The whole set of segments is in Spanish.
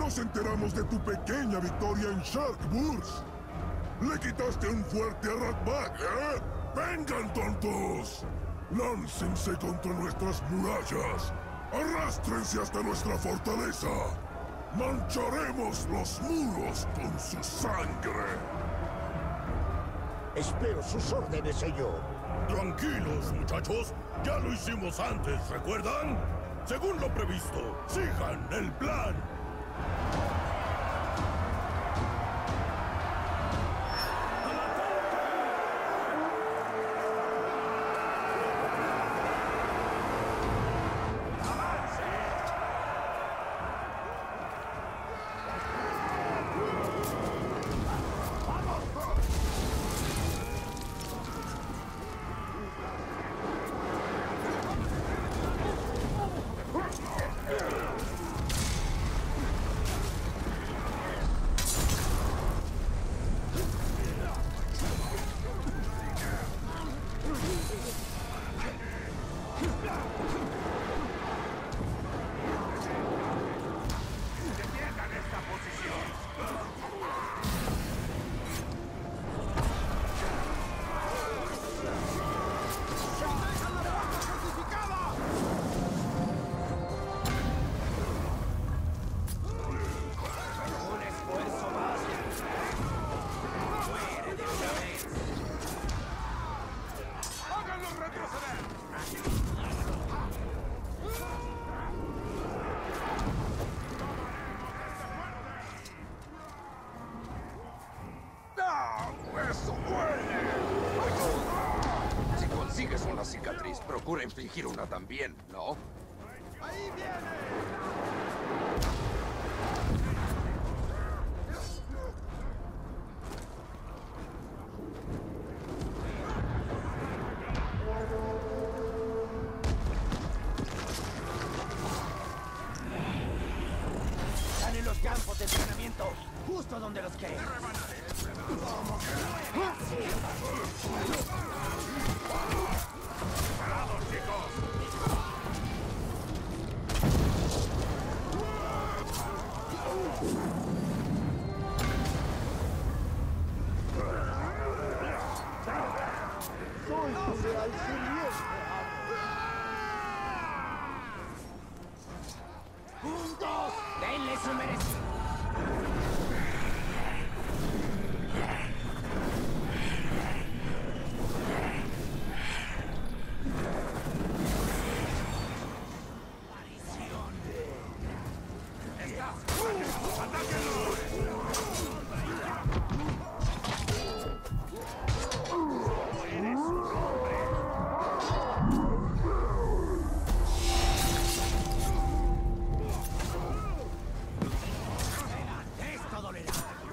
Nos enteramos de tu pequeña victoria en Sharkburst. Le quitaste un fuerte a Ratbag, ¿eh? ¡Vengan, tontos! ¡Láncense contra nuestras murallas! ¡Arrástrense hasta nuestra fortaleza! ¡Mancharemos los muros con su sangre! Espero sus órdenes, señor. Tranquilos, muchachos. Ya lo hicimos antes, ¿recuerdan? Según lo previsto, sigan el plan. Si consigues una cicatriz, procura infligir una también, ¿no? ¡Ahí viene! Están en los campos de entrenamiento, justo donde los que... ¡Parados, chicos! ¡Soy tu leal sirviente! ¡Juntos! ¡Denle su merecido! ¡Esto dolerá!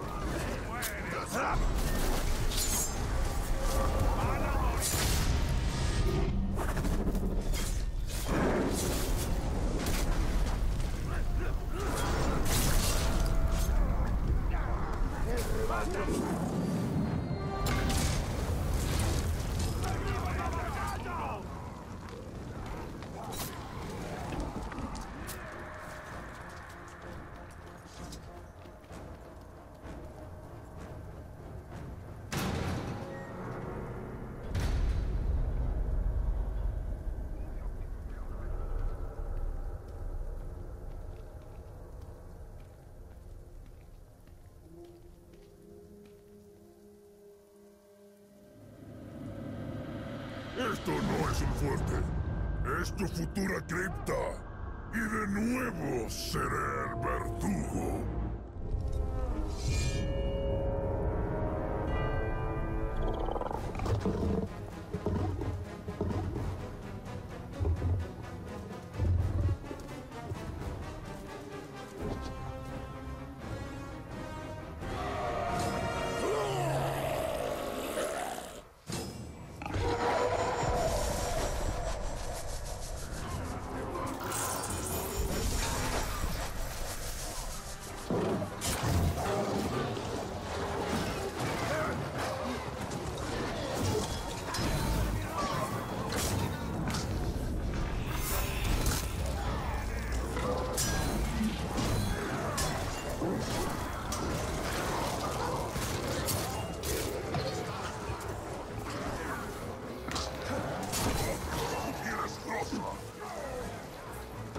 Esto no es un fuerte. Es tu futura cripta. Y de nuevo seré el verdugo.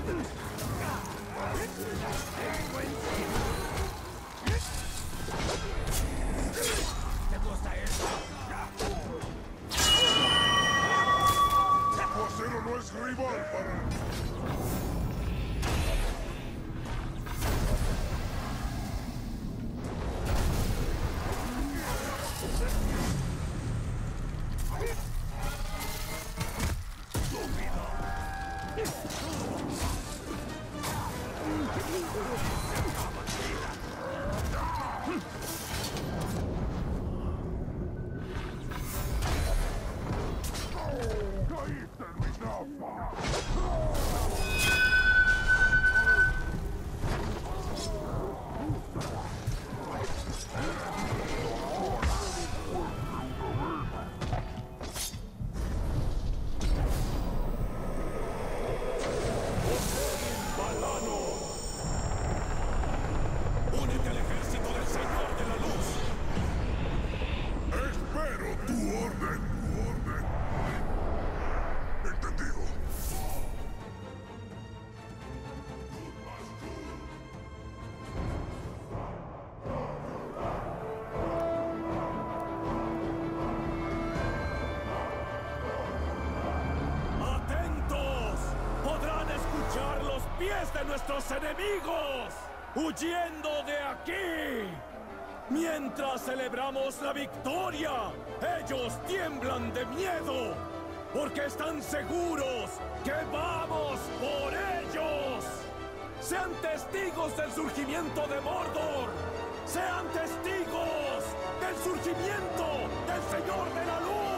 ¿Te gusta eso? Tu acero no es rival para... ¡Caíste en mi trampa! ¡Únete al ejército del Señor de la Luz! ¡Espero tu orden! ¡Tu orden! Entendido. ¡Atentos! Podrán escuchar los pies de nuestros enemigos huyendo de aquí. Mientras celebramos la victoria, ellos tiemblan de miedo, porque están seguros que vamos por ellos. Sean testigos del surgimiento de Mordor. Sean testigos del surgimiento del Señor de la Luz.